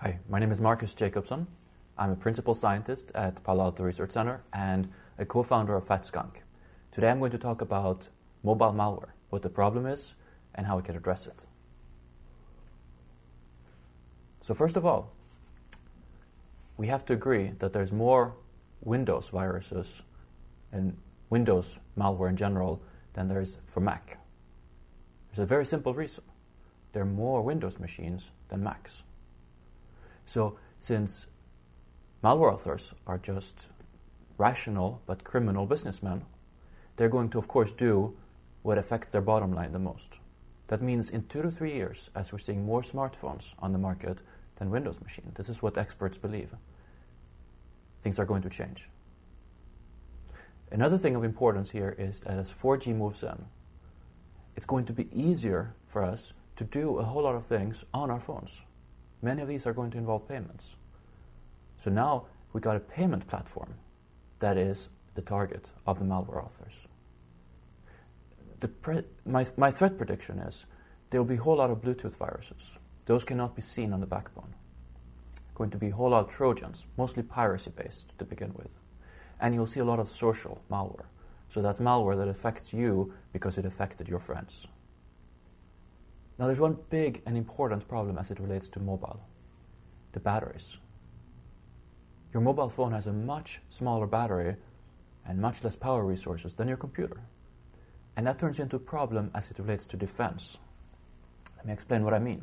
Hi, my name is Markus Jakobsson. I'm a principal scientist at Palo Alto Research Center and a co-founder of FatSkunk. Today I'm going to talk about mobile malware, what the problem is and how we can address it. So first of all, we have to agree that there's more Windows viruses and Windows malware in general than there is for Mac. There's a very simple reason. There are more Windows machines than Macs. So since malware authors are just rational but criminal businessmen, they're going to, of course, do what affects their bottom line the most. That means in 2 to 3 years, as we're seeing more smartphones on the market than Windows machines, this is what experts believe, things are going to change. Another thing of importance here is that as 4G moves in, it's going to be easier for us to do a whole lot of things on our phones. Many of these are going to involve payments. So now we got a payment platform that is the target of the malware authors. My threat prediction is there will be a whole lot of Bluetooth viruses. Those cannot be seen on the backbone. Going to be a whole lot of Trojans, mostly piracy-based to begin with. And you'll see a lot of social malware. So that's malware that affects you because it affected your friends. Now there's one big and important problem as it relates to mobile. The batteries. Your mobile phone has a much smaller battery and much less power resources than your computer. And that turns into a problem as it relates to defense. Let me explain what I mean.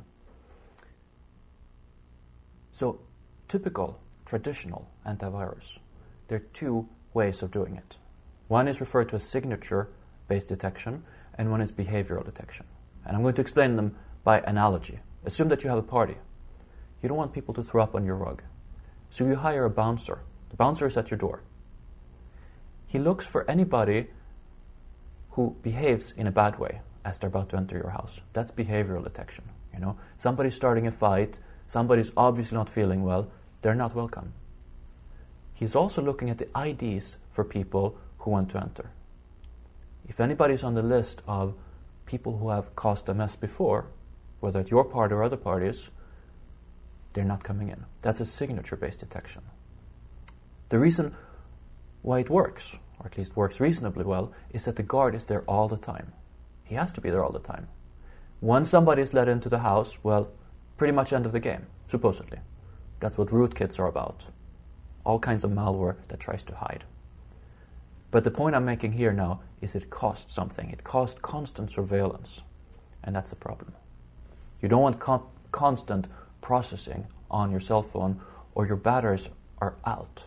So, typical, traditional antivirus, there are two ways of doing it. One is referred to as signature-based detection, and one is behavioral detection. And I'm going to explain them by analogy. Assume that you have a party. You don't want people to throw up on your rug. So you hire a bouncer. The bouncer is at your door. He looks for anybody who behaves in a bad way as they're about to enter your house. That's behavioral detection. Somebody's starting a fight, somebody's obviously not feeling well, they're not welcome. He's also looking at the IDs for people who want to enter. If anybody's on the list of people who have caused a mess before, whether it's your party or other parties, they're not coming in. That's a signature-based detection. The reason why it works, or at least works reasonably well, is that the guard is there all the time. He has to be there all the time. Once somebody is let into the house, well, pretty much end of the game, supposedly. That's what rootkits are about. All kinds of malware that tries to hide. But the point I'm making here now is it costs something. It costs constant surveillance. And that's a problem. You don't want constant processing on your cell phone or your batteries are out.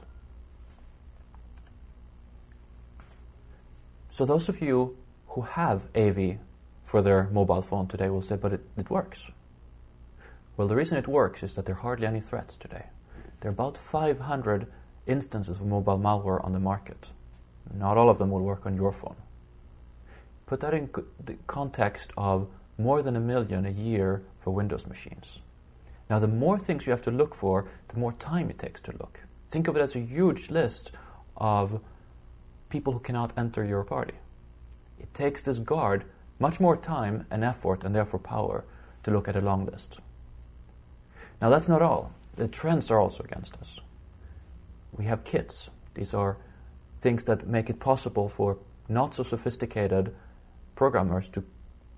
So those of you who have AV for their mobile phone today will say, but it works. Well, the reason it works is that there are hardly any threats today. There are about 500 instances of mobile malware on the market. Not all of them will work on your phone. Put that in the context of more than 1 million a year for Windows machines. Now, the more things you have to look for, the more time it takes to look. Think of it as a huge list of people who cannot enter your party. It takes this guard much more time and effort and therefore power to look at a long list. Now, that's not all. The trends are also against us. We have kits. These are things that make it possible for not so sophisticated programmers to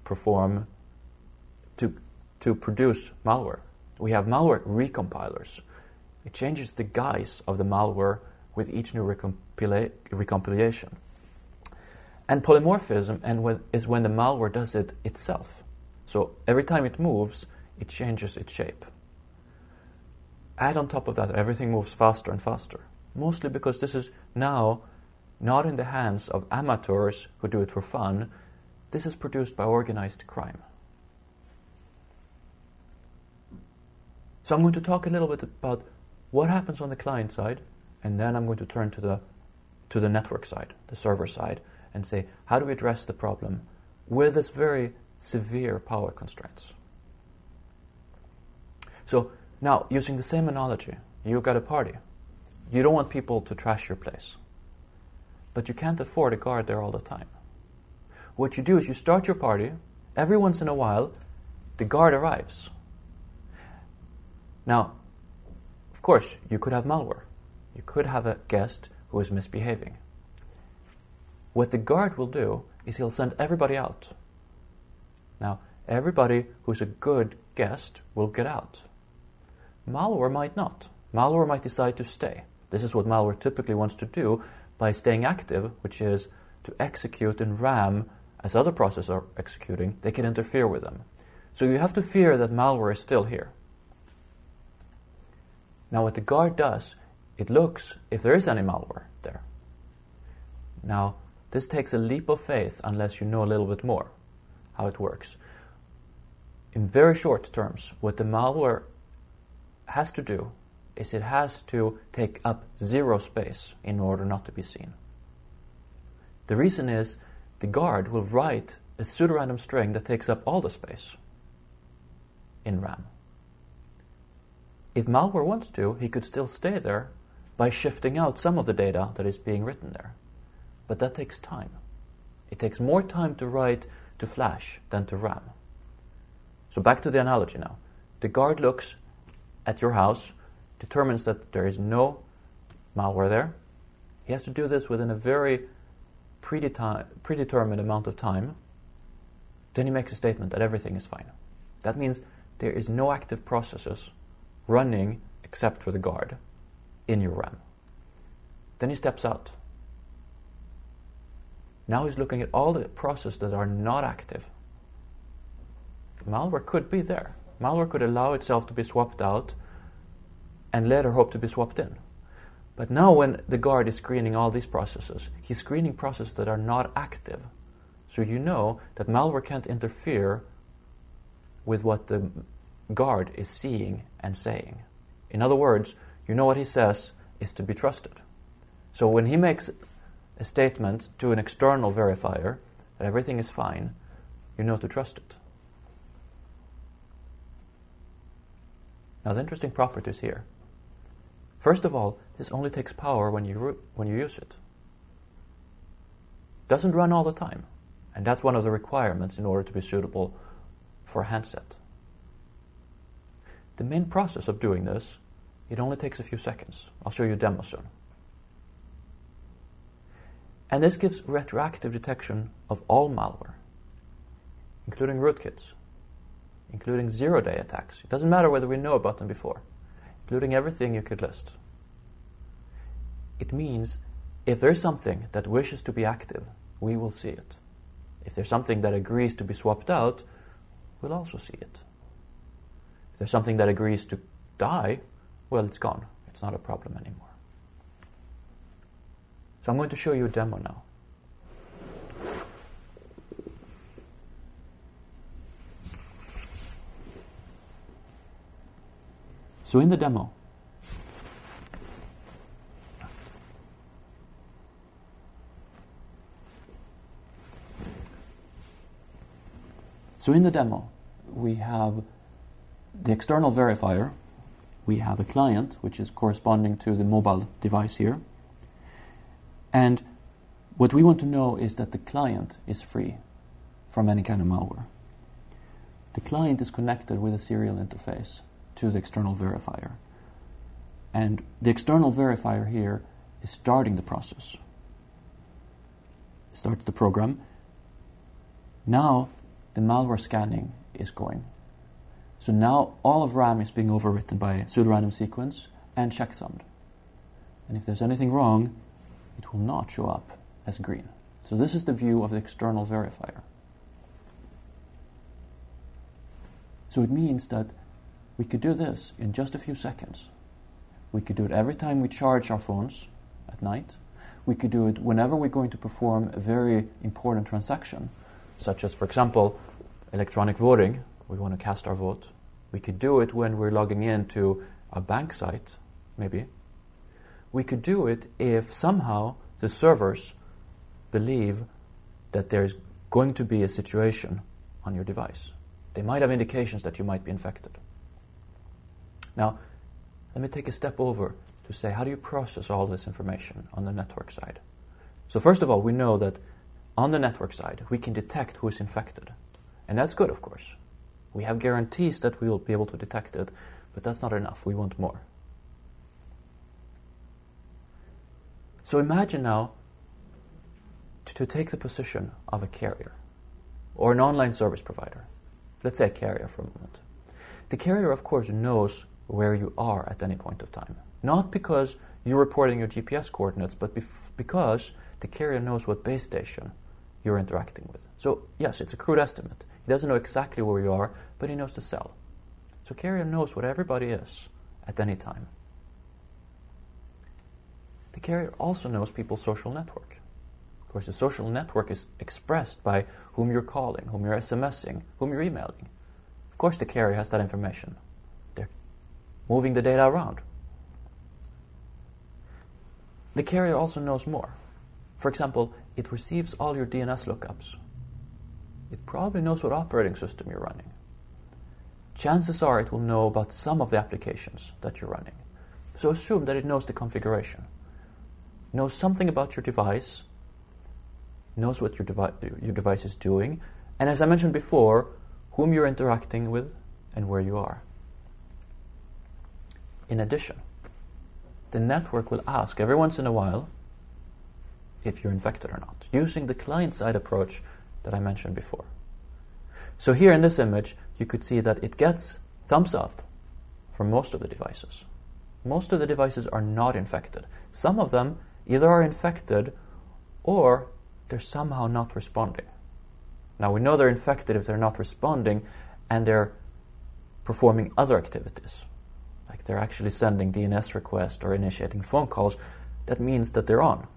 produce malware. We have malware recompilers. It changes the guise of the malware with each new recompilation. And polymorphism is when the malware does it itself. So every time it moves, it changes its shape. Add on top of that, everything moves faster and faster. Mostly because this is now not in the hands of amateurs who do it for fun. This is produced by organized crime. So I'm going to talk a little bit about what happens on the client side, and then I'm going to turn to the network side, the server side, and say, how do we address the problem with this very severe power constraints? So now, using the same analogy, you've got a party. You don't want people to trash your place. But you can't afford a guard there all the time. What you do is you start your party, every once in a while, the guard arrives. Now, Of course, you could have malware. You could have a guest who is misbehaving. What the guard will do is he'll send everybody out. Now, everybody who's a good guest will get out. Malware might not. Malware might decide to stay. This is what malware typically wants to do by staying active, which is to execute in RAM as other processes are executing. They can interfere with them. So you have to fear that malware is still here. Now what the guard does, it looks if there is any malware there. Now this takes a leap of faith unless you know a little bit more how it works. In very short terms, what the malware has to do is it has to take up zero space in order not to be seen. The reason is the guard will write a pseudorandom string that takes up all the space in RAM. If malware wants to, he could still stay there by shifting out some of the data that is being written there. But that takes time. It takes more time to write to flash than to RAM. So back to the analogy now. The guard looks at your house, determines that there is no malware there. He has to do this within a very predetermined amount of time. Then he makes a statement that everything is fine. That means there is no active processes running except for the guard in your RAM. Then he steps out. Now he's looking at all the processes that are not active. Malware could be there. Malware could allow itself to be swapped out and later hope to be swapped in. But now when the guard is screening all these processes, he's screening processes that are not active. So you know that malware can't interfere with what the guard is seeing and saying. In other words, you know what he says is to be trusted. So when he makes a statement to an external verifier that everything is fine, you know to trust it. Now the interesting properties here. First of all, this only takes power when you use it. It doesn't run all the time, and that's one of the requirements in order to be suitable for a handset. The main process of doing this, it only takes a few seconds. I'll show you a demo soon. And this gives retroactive detection of all malware, including rootkits, including zero-day attacks. It doesn't matter whether we know about them before, including everything you could list. It means if there's something that wishes to be active, we will see it. If there's something that agrees to be swapped out, we'll also see it. If there's something that agrees to die, well, it's gone. It's not a problem anymore. So I'm going to show you a demo now. So in the demo, we have the external verifier, we have a client, which is corresponding to the mobile device here. And what we want to know is that the client is free from any kind of malware. The client is connected with a serial interface to the external verifier. And the external verifier here is starting the process. It starts the program. Now the malware scanning is going. So now all of RAM is being overwritten by a pseudorandom sequence and checksummed. And if there's anything wrong, it will not show up as green. So this is the view of the external verifier. So it means that we could do this in just a few seconds. We could do it every time we charge our phones at night. We could do it whenever we're going to perform a very important transaction, such as, for example, electronic voting. We want to cast our vote. We could do it when we're logging into a bank site, maybe. We could do it if somehow the servers believe that there's going to be a situation on your device. They might have indications that you might be infected. Now, let me take a step over to say, how do you process all this information on the network side? So first of all, we know that on the network side, we can detect who is infected. And that's good, of course. We have guarantees that we will be able to detect it, but that's not enough. We want more. So imagine now to take the position of a carrier or an online service provider. Let's say a carrier for a moment. The carrier, of course, knows where you are at any point of time. Not because you're reporting your GPS coordinates, but because the carrier knows what base station you're interacting with. So, yes, it's a crude estimate. He doesn't know exactly where you are, but he knows the cell. So carrier knows what everybody is at any time. The carrier also knows people's social network. Of course, the social network is expressed by whom you're calling, whom you're SMSing, whom you're emailing. Of course, the carrier has that information. They're moving the data around. The carrier also knows more. For example, it receives all your DNS lookups. It probably knows what operating system you're running. Chances are it will know about some of the applications that you're running. So assume that it knows the configuration, knows something about your device, knows what your device is doing, and as I mentioned before, whom you're interacting with and where you are. In addition, the network will ask every once in a while if you're infected or not, using the client-side approach that I mentioned before. So here in this image, you could see that it gets thumbs up for most of the devices. Most of the devices are not infected. Some of them either are infected or they're somehow not responding. Now, we know they're infected if they're not responding and they're performing other activities. Like they're actually sending DNS requests or initiating phone calls. That means that they're on.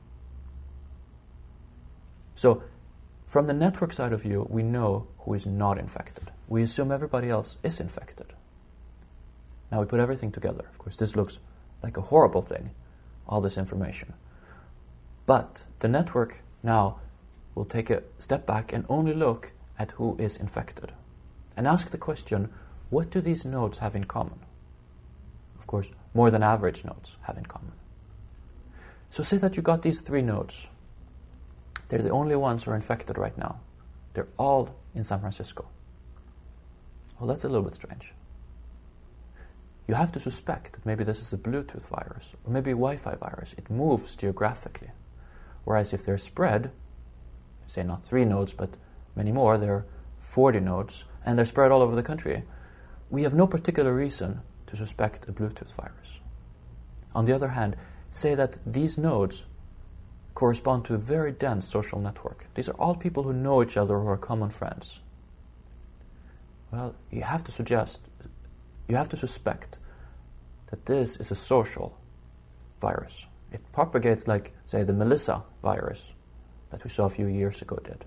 So, from the network side of view, we know who is not infected. We assume everybody else is infected. Now we put everything together. Of course, this looks like a horrible thing, all this information. But the network now will take a step back and only look at who is infected and ask the question, what do these nodes have in common? Of course, more than average nodes have in common. So say that you got these 3 nodes. They're the only ones who are infected right now. They're all in San Francisco. Well, that's a little bit strange. You have to suspect that maybe this is a Bluetooth virus or maybe a Wi-Fi virus. It moves geographically. Whereas if they're spread, say not 3 nodes, but many more, there are 40 nodes, and they're spread all over the country, we have no particular reason to suspect a Bluetooth virus. On the other hand, say that these nodes correspond to a very dense social network. These are all people who know each other, who are common friends. Well, you have to suspect that this is a social virus. It propagates like, say, the Melissa virus that we saw a few years ago did.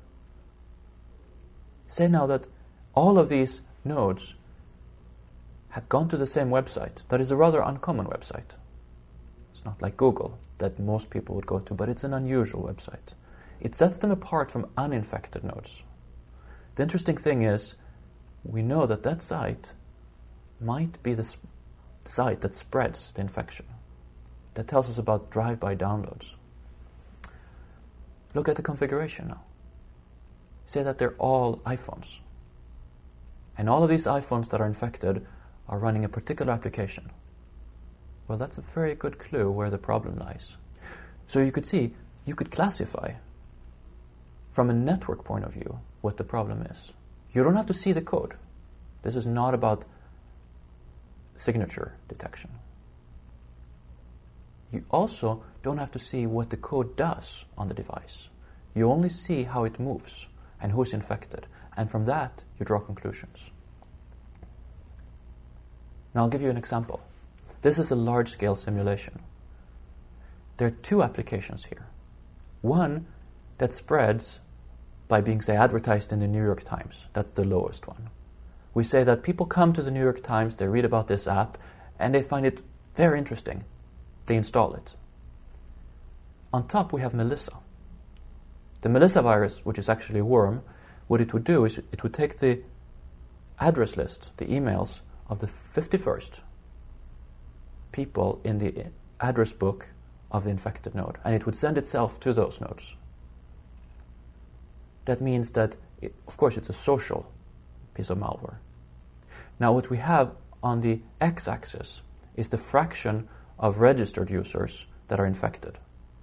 Say now that all of these nodes have gone to the same website. That is a rather uncommon website. It's not like Google that most people would go to, but it's an unusual website. It sets them apart from uninfected nodes. The interesting thing is, we know that that site might be the site that spreads the infection. That tells us about drive-by downloads. Look at the configuration now. Say that they're all iPhones. And all of these iPhones that are infected are running a particular application. Well, that's a very good clue where the problem lies. So you could classify from a network point of view what the problem is. You don't have to see the code. This is not about signature detection. You also don't have to see what the code does on the device. You only see how it moves and who's infected. And from that, you draw conclusions. Now I'll give you an example. This is a large-scale simulation. There are 2 applications here. One that spreads by being, say, advertised in the New York Times. That's the lowest one. We say that people come to the New York Times, they read about this app, and they find it very interesting. They install it. On top, we have Melissa. The Melissa virus, which is actually a worm, what it would do is it would take the address list, the emails of the 51st people in the address book of the infected node, and it would send itself to those nodes. That means that, of course, it's a social piece of malware. Now, what we have on the x-axis is the fraction of registered users that are infected.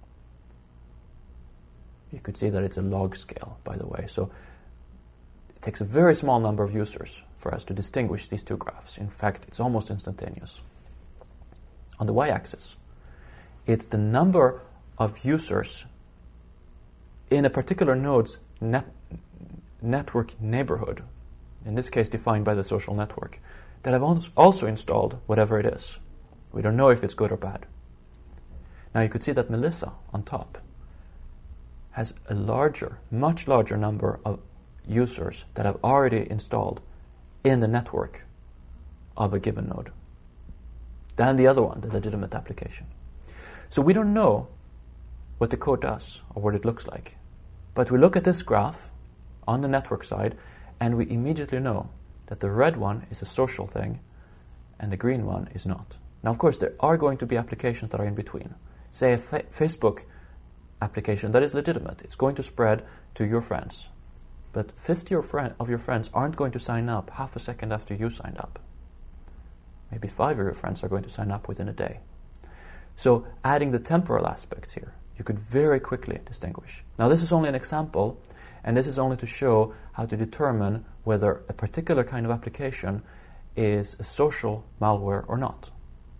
You could see that it's a log scale, by the way. So it takes a very small number of users for us to distinguish these two graphs. In fact, it's almost instantaneous. On the y-axis, it's the number of users in a particular node's network neighborhood, in this case defined by the social network, that have also installed whatever it is. We don't know if it's good or bad. Now you could see that Melissa on top has a much larger number of users that have already installed in the network of a given node than the other one, the legitimate application. So we don't know what the code does or what it looks like. But we look at this graph on the network side and we immediately know that the red one is a social thing and the green one is not. Now, of course, there are going to be applications that are in between. Say a Facebook application that is legitimate. It's going to spread to your friends. But 50 of your friends aren't going to sign up half a second after you signed up. Maybe 5 of your friends are going to sign up within a day. So adding the temporal aspects here, you could very quickly distinguish. Now this is only an example, and this is only to show how to determine whether a particular kind of application is a social malware or not.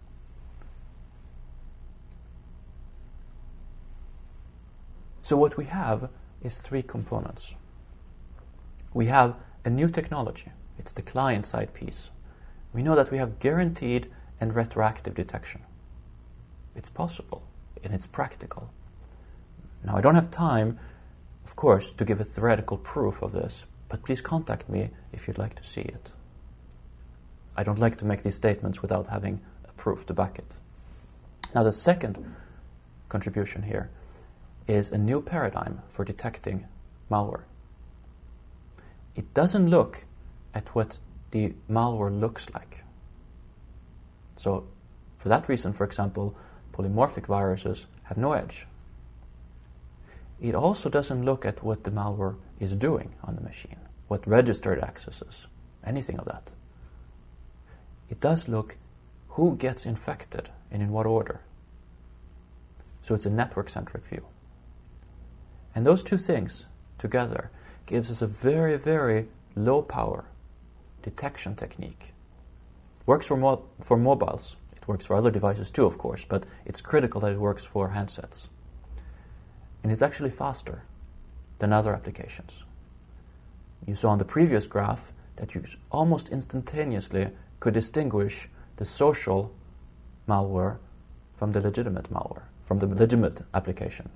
So what we have is 3 components. We have a new technology. It's the client-side piece. We know that we have guaranteed and retroactive detection. It's possible, and it's practical. Now, I don't have time, of course, to give a theoretical proof of this, but please contact me if you'd like to see it. I don't like to make these statements without having a proof to back it. Now, the second contribution here is a new paradigm for detecting malware. It doesn't look at what the malware looks like. So, for that reason, for example, polymorphic viruses have no edge. It also doesn't look at what the malware is doing on the machine, what registered accesses, anything of that. It does look who gets infected and in what order. So it's a network-centric view. And those two things together gives us a very, very low-power detection technique. Works for mobiles. It works for other devices too, of course, but it's critical that it works for handsets. And it's actually faster than other applications. You saw on the previous graph that you almost instantaneously could distinguish the social malware from the legitimate malware, from the legitimate application.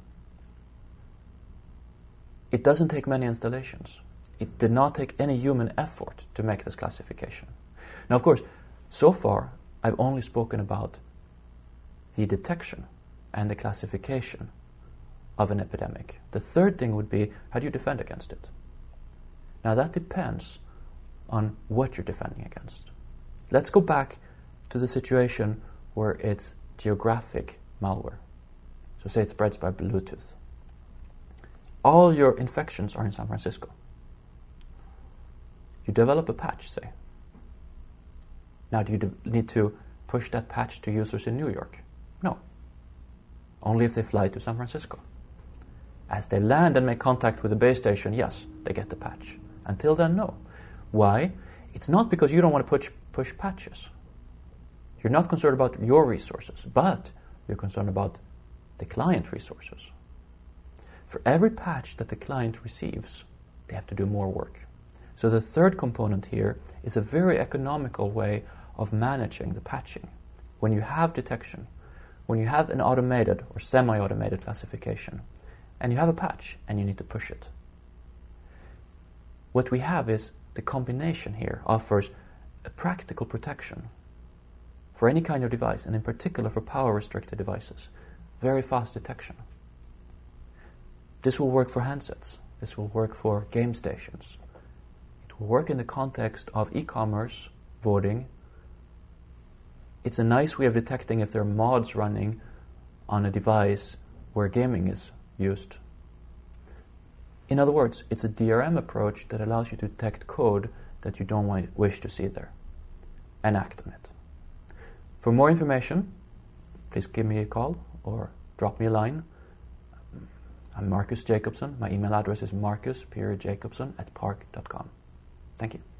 It doesn't take many installations. It did not take any human effort to make this classification. Now, of course, so far, I've only spoken about the detection and the classification of an epidemic. The third thing would be, how do you defend against it? Now, that depends on what you're defending against. Let's go back to the situation where it's geographic malware. So say it spreads by Bluetooth. All your infections are in San Francisco. You develop a patch, say. Now, do you need to push that patch to users in New York? No. Only if they fly to San Francisco. As they land and make contact with the base station, yes, they get the patch. Until then, no. Why? It's not because you don't want to push patches. You're not concerned about your resources, but you're concerned about the client resources. For every patch that the client receives, they have to do more work. So the third component here is a very economical way of managing the patching. When you have detection, when you have an automated or semi-automated classification, and you have a patch and you need to push it. What we have is the combination here offers a practical protection for any kind of device, and in particular for power-restricted devices. Very fast detection. This will work for handsets. This will work for game stations. It will work in the context of e-commerce, voting. It's a nice way of detecting if there are mods running on a device where gaming is used. In other words, it's a DRM approach that allows you to detect code that you don't wish to see there and act on it. For more information, please give me a call or drop me a line. I'm Markus Jakobsson. My email address is markus.jakobsson@parc.com. Thank you.